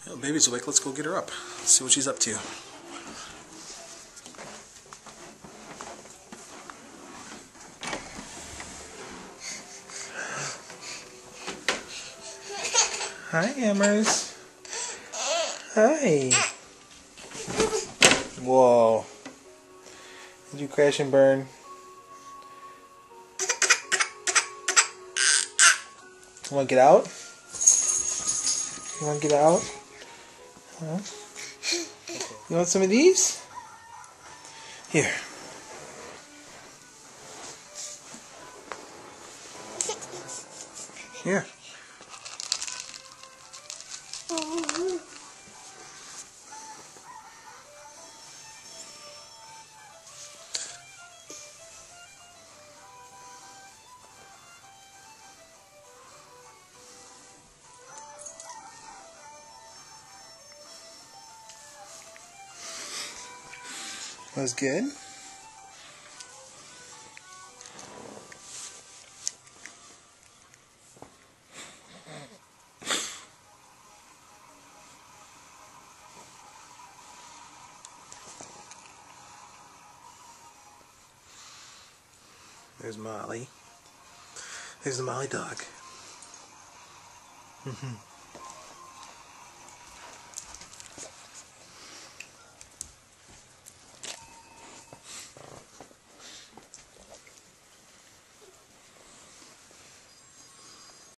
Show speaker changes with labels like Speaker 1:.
Speaker 1: Well, baby's awake. Let's go get her up. Let's see what she's up to. Hi, Hammers. Hi. Whoa. Did you crash and burn? You want to get out? You want to get out? Huh? You want some of these? Here. Here. That was good. There's Molly. There's the Molly dog.